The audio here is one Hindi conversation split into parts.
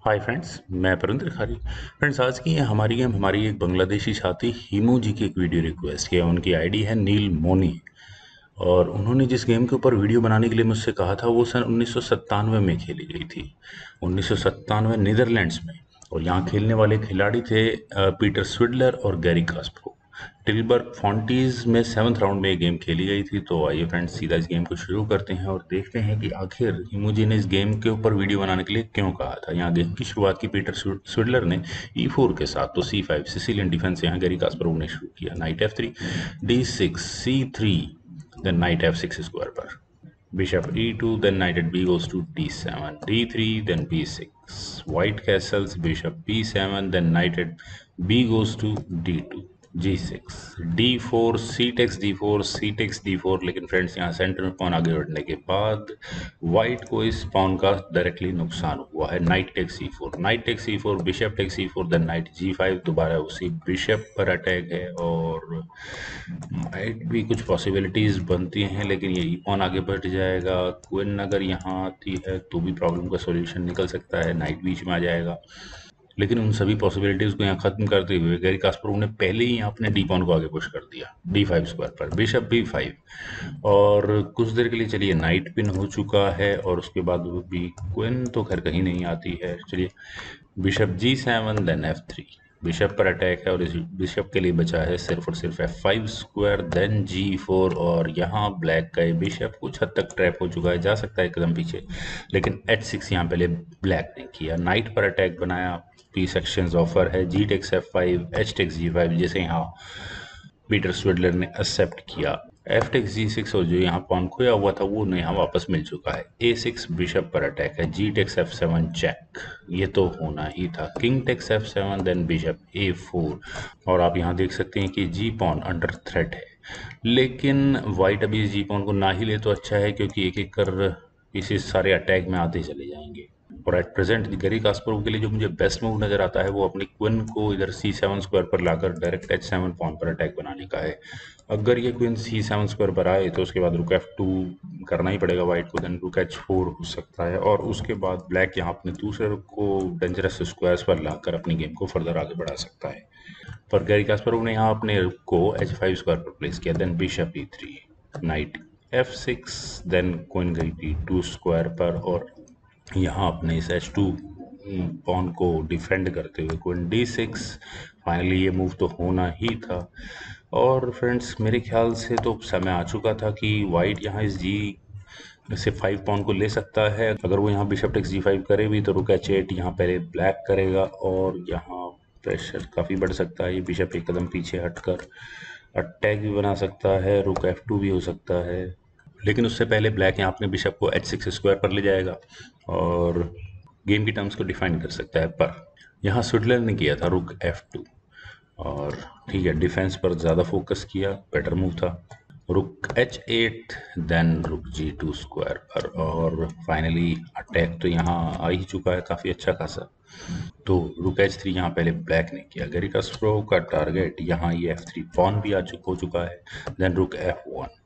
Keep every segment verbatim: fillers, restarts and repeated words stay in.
हाय फ्रेंड्स, मैं परिंदर खारी। फ्रेंड्स, आज की ये हमारी गेम हमारी एक बांग्लादेशी छात्री हीमू जी की एक वीडियो रिक्वेस्ट है। उनकी आईडी है नील मोनी और उन्होंने जिस गेम के ऊपर वीडियो बनाने के लिए मुझसे कहा था वो सन उन्नीस सौ सत्तानवे में खेली गई थी। उन्नीस सौ सत्तानवे नीदरलैंड्स में। और यहाँ खेलने वाले खिलाड़ी थे अ, पीटर स्विडलर और गैरी कास्परो। टिलबर्ग फॉन्टीज में सेवन्थ राउंड में ये गेम खेली गई थी। तो आइए फ्रेंड्स, सीधा इस गेम को शुरू करते हैं और देखते हैं कि आखिर इमोजी ने इस गेम के ऊपर वीडियो बनाने के लिए क्यों कहा था। यहाँ गेम की शुरुआत की पीटर स्विडलर ने ई फोर के साथ, तो सी फाइव सिसिलियन डिफेंस यहाँ गैरी कास्परोव ने शुरू किया। Knight f three, d six, c three, then knight f six square पर bishop e two, then knight at b goes to d seven, d three, then b six, white castles, bishop b seven, then knight at b goes to d two, g six, d four, c takes d four, c takes d four। लेकिन फ्रेंड्स यहाँ सेंटर में पॉन आगे बढ़ने के बाद व्हाइट को इस पॉन का डायरेक्टली नुकसान हुआ है। Knight takes c four, knight takes c four, bishop takes c four, then knight g five. दोबारा उसी बिशप पर अटैक है और माइट भी कुछ पॉसिबिलिटीज बनती हैं, लेकिन यही पॉन आगे बढ़ जाएगा। क्वीन अगर यहाँ आती है तो भी प्रॉब्लम का सॉल्यूशन निकल सकता है, नाइट बीच में आ जाएगा। लेकिन उन सभी पॉसिबिलिटीज को यहाँ खत्म करते हुए गैरी कास्परोव ने पहले ही अपने डी पॉन को आगे पुश कर दिया डी फाइव स्क्वायर पर, बिशप बी फाइव। और कुछ देर के लिए चलिए नाइट पिन हो चुका है और उसके बाद भी क्वीन तो खैर कहीं नहीं आती है। चलिए bishop g seven, then f three. Bishop पर अटैक है और इस बिशप के लिए बचा है सिर्फ और सिर्फ f five square, then g four. और यहाँ ब्लैक का ये बिशप कुछ हद तक ट्रैप हो चुका है, जा सकता है एकदम पीछे, लेकिन एच सिक्स यहाँ पहले ब्लैक ने किया। नाइट पर अटैक बनाया, पी सेक्शन ऑफर है, g takes f five, h takes g five, जैसे यहाँ पीटर स्विडलर ने एक्सेप्ट किया। एफ टेक्स जी सिक्स, और जो यहाँ पॉन खोया हुआ था वो यहाँ वापस मिल चुका है। ए सिक्स, बिशप पर अटैक है, g takes f seven, check, ये तो होना ही था। King takes f seven, then bishop a four. और आप यहाँ देख सकते हैं कि जी पॉन अंडर थ्रेट है, लेकिन व्हाइट अभी जी पॉन को ना ही ले तो अच्छा है, क्योंकि एक एक कर पीसेस सारे अटैक में आते चले जाएंगे। और एट प्रेजेंट गैरी कास्परोव के लिए जो मुझे बेस्ट मूव नजर आता है वो अपनी क्वीन को इधर सी सेवन स्क्वायर पर लाकर डायरेक्ट एच सेवन पॉन पर अटैक बनाने का है। अगर ये क्वीन सी सेवन स्क्वायर पर आए तो उसके बाद रुक एफ टू करना ही पड़ेगा वाइट को, देन रुक एच फोर हो सकता है, और उसके बाद ब्लैक यहाँ अपने दूसरे रुक को डेंजरस स्क्वायर्स पर लाकर अपनी गेम को फर्दर आगे बढ़ा सकता है। पर गैरी कास्परोव ने यहाँ अपने रुक को एच फाइव स्क्वायर पर प्लेस किया, then bishop e three, knight f six, then queen गई डी टू स्क्वायर पर, और यहाँ अपने इस एच टू पॉन को डिफेंड करते हुए क्वीन डी सिक्स। फाइनली ये मूव तो होना ही था। और फ्रेंड्स, मेरे ख्याल से तो समय आ चुका था कि वाइट यहाँ इस जी से फाइव पॉन को ले सकता है। अगर वो यहाँ बिशप टेक्स जी फाइव करे भी तो रुक एच एट यहाँ पहले ब्लैक करेगा और यहाँ प्रेशर काफ़ी बढ़ सकता है। ये बिशप एक कदम पीछे हटकर अटैक भी बना सकता है, रुक एफ टू भी हो सकता है, लेकिन उससे पहले ब्लैक यहाँ अपने बिशप को एच सिक्स स्क्वायर पर ले जाएगा और गेम की टर्म्स को डिफाइन कर सकता है। पर यहाँ स्विडलर ने किया था रुक एफ टू, और ठीक है, डिफेंस पर ज़्यादा फोकस किया, बेटर मूव था। रुक H eight, then rook ji to square पर, और फाइनली अटैक तो यहाँ आ ही चुका है काफ़ी अच्छा खासा। तो रुक एच थ्री यहाँ पहले ब्लैक ने किया। गैरी कास्परोव का टारगेट यहाँ ये एफ थ्री पॉन भी आ चुका हो चुका है, देन रुक एफ वन।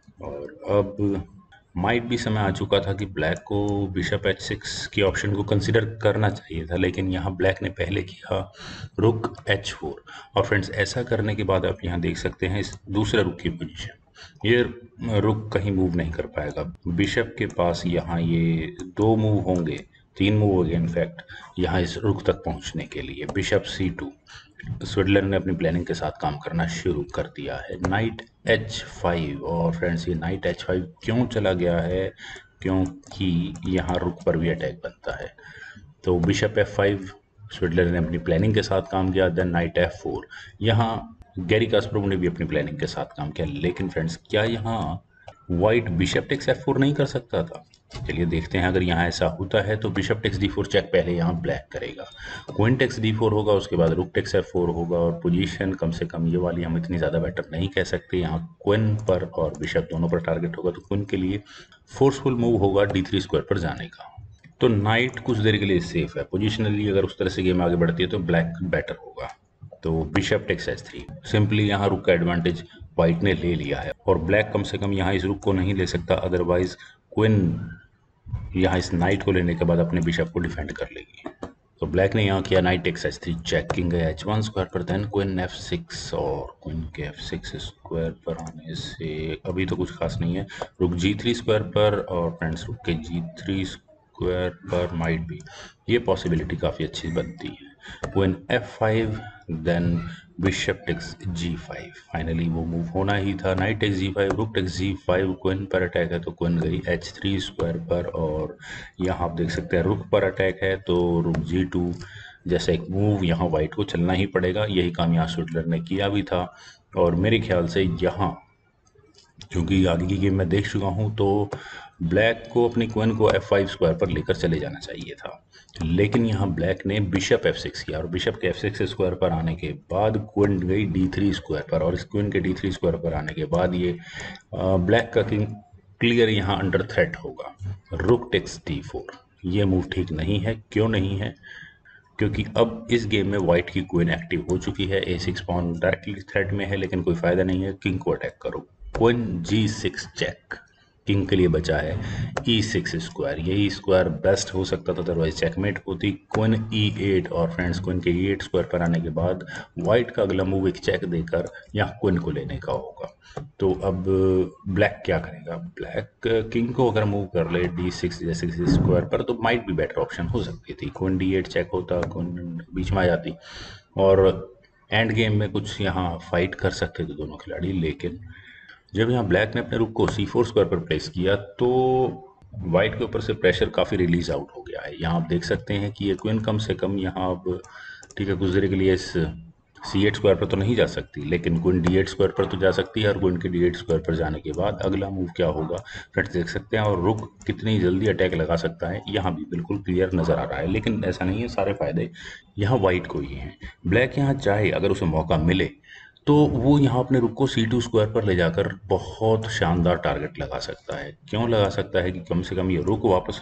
और अब माइट भी समय आ चुका था कि ब्लैक को बिशप एच सिक्स की ऑप्शन को कंसिडर करना चाहिए था, लेकिन यहाँ ब्लैक ने पहले किया रुक एच फोर। और फ्रेंड्स, ऐसा करने के बाद आप यहाँ देख सकते हैं इस दूसरे रुक की पोजीशन, ये रुक कहीं मूव नहीं कर पाएगा। बिशप के पास यहाँ ये दो मूव होंगे, तीन मूव हो गए इनफैक्ट यहाँ इस रुक तक पहुँचने के लिए। बिशप सी टू, स्विडलर ने अपनी प्लानिंग के साथ काम करना शुरू कर दिया है। नाइट एच फाइव, और फ्रेंड्स ये नाइट एच फाइव क्यों चला गया है, क्योंकि यहाँ रुक पर भी अटैक बनता है। तो बिशप एफ फाइव, स्विडलर ने अपनी प्लानिंग के साथ काम किया, देन नाइट एफ फोर। यहाँ गैरी कास्परोव ने भी अपनी प्लानिंग के साथ काम किया, लेकिन फ्रेंड्स क्या यहाँ white bishop takes f four नहीं कर सकता था? चलिए देखते हैं। अगर यहाँ ऐसा होता है तो bishop takes d four check पहले यहाँ ब्लैक करेगा, क्वीन टेक्स डी फोर होगा, उसके बाद रुक टेक्स एफ फोर होगा, और पोजीशन कम से कम ये वाली हम इतनी ज़्यादा बेटर नहीं कह सकते। यहाँ क्वीन पर और बिशप दोनों पर टारगेट होगा, तो क्वीन के लिए फोर्सफुल मूव होगा डी थ्री स्क्वायर पर जाने का। तो नाइट कुछ देर के लिए सेफ है पोजिशनली, अगर उस तरह से गेम आगे बढ़ती है तो ब्लैक बेटर होगा। तो bishop takes h three, simply यहाँ रुक का एडवांटेज व्हाइट ने ले लिया है, और ब्लैक कम से कम यहाँ इस रुक को नहीं ले सकता, अदरवाइज क्वीन यहाँ इस नाइट को लेने के बाद अपने बिशप को डिफेंड कर लेगी। तो ब्लैक ने यहाँ किया knight x h three check, king गया एच वन स्क्वायर पर, देन क्वीन एफ सिक्स, और क्वीन के एफ सिक्स स्क्वायर पर आने से अभी तो कुछ खास नहीं है। रुक जी थ्री स्क्वायर पर, और फ्रेंड्स रुक के जी थ्री स्क्वायर पर माइट भी, ये पॉसिबिलिटी काफ़ी अच्छी बनती है। Queen f five, then bishop takes g five, finally वो मूव होना ही था। Knight takes g five, rook takes g five, queen पर अटैक है तो क्वीन गई एच थ्री स्क्वायर पर, और यहाँ आप देख सकते हैं रुक पर अटैक है तो रुक जी टू जैसा एक मूव यहाँ वाइट को चलना ही पड़ेगा। यही काम यहाँ स्विटलर ने किया भी था, और मेरे ख्याल से यहाँ क्योंकि आगे की गेम मैं देख चुका हूँ तो ब्लैक को अपनी क्वीन को एफ फाइव स्क्वायर पर लेकर चले जाना चाहिए था, लेकिन यहाँ ब्लैक ने बिशप एफ सिक्स किया, और बिशप के एफ सिक्स स्क्वायर पर आने के बाद क्वीन गई डी थ्री स्क्वायर पर, और इस क्वीन के डी थ्री स्क्वायर पर आने के बाद ये ब्लैक का किंग क्लियर यहाँ अंडर थ्रेट होगा। रुक टेक्स डी फोर, ये मूव ठीक नहीं है। क्यों नहीं है? क्योंकि अब इस गेम में व्हाइट की क्वीन एक्टिव हो चुकी है, a six pawn directly threat में है, लेकिन कोई फायदा नहीं है, किंग को अटैक करो। Queen g six check, king के लिए बचा है ई सिक्स स्क्वायर, यही स्क्वायर बेस्ट हो सकता था, अदरवाइज चेकमेट होती। क्वीन ई एट, और फ्रेंड्स क्वीन के ई एट स्क्वायर पर आने के बाद व्हाइट का अगला मूव एक चेक देकर यहाँ क्वीन को लेने का होगा। तो अब ब्लैक क्या करेगा? ब्लैक किंग को अगर मूव कर ले डी सिक्स जैसे स्क्वायर पर तो माइट भी बेटर ऑप्शन हो सकती थी। क्वीन डी एट चेक होता, क्वीन बीच में आ जाती, और एंड गेम में कुछ यहाँ फाइट कर सकते थे दोनों खिलाड़ी। लेकिन जब यहाँ ब्लैक ने अपने रुक को सी फोर स्क्वायर पर प्लेस किया तो व्हाइट के ऊपर से प्रेशर काफ़ी रिलीज आउट हो गया है। यहाँ आप देख सकते हैं कि ये क्वीन कम से कम यहाँ अब ठीक है कुछ देर के लिए इस सी एट स्क्वायर पर तो नहीं जा सकती, लेकिन क्वीन डी एट स्क्वायर पर तो जा सकती है, और क्वीन के डी एट स्क्वायर पर जाने के बाद अगला मूव क्या होगा फ्रेंड्स देख सकते हैं, और रुक कितनी जल्दी अटैक लगा सकता है यहाँ भी बिल्कुल क्लियर नजर आ रहा है। लेकिन ऐसा नहीं है, सारे फायदे यहाँ व्हाइट को ही हैं। ब्लैक यहाँ चाहे अगर उसे मौका मिले तो वो यहाँ अपने रुक को सी टू स्क्वायर पर ले जाकर बहुत शानदार टारगेट लगा सकता है। क्यों लगा सकता है? कि कम से कम ये रुक वापस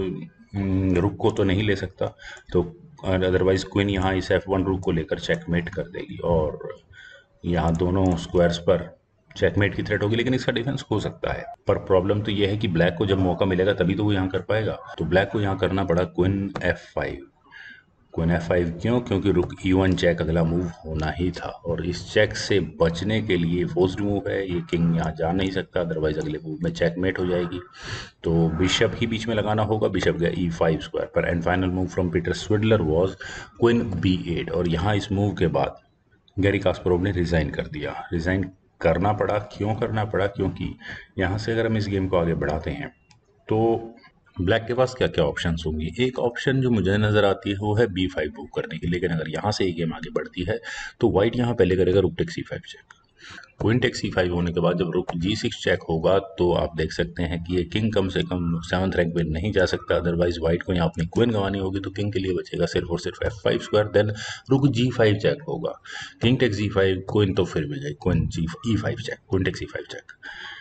अम, रुक को तो नहीं ले सकता, तो अदरवाइज क्वीन यहाँ इस एफ वन रुक को लेकर चेकमेट कर देगी, और यहाँ दोनों स्क्वायर्स पर चेकमेट की थ्रेट होगी, लेकिन इसका डिफेंस हो सकता है। पर प्रॉब्लम तो यह है कि ब्लैक को जब मौका मिलेगा तभी तो वो यहाँ कर पाएगा, तो ब्लैक को यहाँ करना पड़ा queen f five. Queen f five क्यों? क्योंकि रुक ई वन चेक अगला मूव होना ही था, और इस चेक से बचने के लिए फोर्स्ड मूव है, ये किंग यहाँ जा नहीं सकता, अदरवाइज अगले मूव में चेकमेट हो जाएगी। तो बिशप ही बीच में लगाना होगा, बिशप गया ई फाइव स्क्वायर पर, and final move from Peter Svidler was queen b eight, और यहाँ इस मूव के बाद गैरी कास्परोव ने रिजाइन कर दिया। रिजाइन करना पड़ा, क्यों करना पड़ा? क्योंकि यहाँ से अगर हम इस गेम को आगे बढ़ाते हैं तो ब्लैक के पास क्या क्या ऑप्शंस होंगी। एक ऑप्शन जो मुझे नजर आती है वो है बी फाइव मूव करने की, लेकिन अगर यहाँ से ये गेम आगे बढ़ती है तो व्हाइट यहाँ पहले करेगा rook take c five check. Queen take c five होने के बाद जब रुक जी सिक्स चेक होगा तो आप देख सकते हैं कि ये किंग कम से कम सेवंथ रैंक पे नहीं जा सकता, अदरवाइज व्हाइट को यहाँ अपनी क्वीन गंवानी होगी, तो किंग के लिए बचेगा सिर्फ और सिर्फ f five square, then rook g five check होगा, king take g five, queen तो फिर मिल जाएगी, queen g e five check, queen take c five check.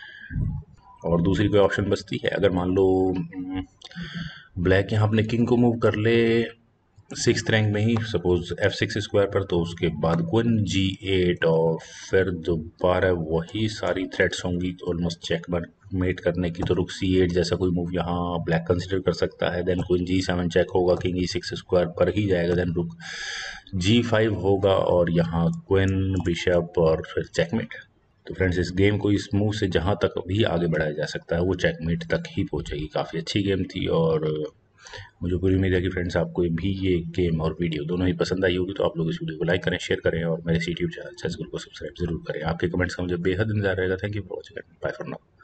और दूसरी कोई ऑप्शन बचती है? अगर मान लो ब्लैक यहाँ अपने किंग को मूव कर ले सिक्स रैंक में ही, सपोज एफ सिक्स स्क्वायर पर, तो उसके बाद क्वीन जी एट, और फिर दोबारा वही सारी थ्रेट्स होंगी ऑलमोस्ट चेक मेट करने की, तो रुक सी एट जैसा कोई मूव यहाँ ब्लैक कंसिडर कर सकता है, then queen g seven check होगा, किंग ई सिक्स स्क्वायर पर ही जाएगा, देन रुक जी फाइव होगा, और यहाँ क्वीन बिशप, और फिर चेकमेट। तो फ्रेंड्स इस गेम को इस मूव से जहाँ तक भी आगे बढ़ाया जा सकता है वो चेकमेट तक ही पहुंचेगी। काफ़ी अच्छी गेम थी, और मुझे पूरी उम्मीद है कि फ्रेंड्स आपको भी ये गेम और वीडियो दोनों ही पसंद आई होगी। तो आप लोग इस वीडियो को लाइक करें, शेयर करें, और मेरे यूट्यूब चैनल चेस गुरु को सब्सक्राइब जरूर करें। आपके कमेंट्स का मुझे बेहद इंतजार रहेगा। Thank you for watching, bye for now.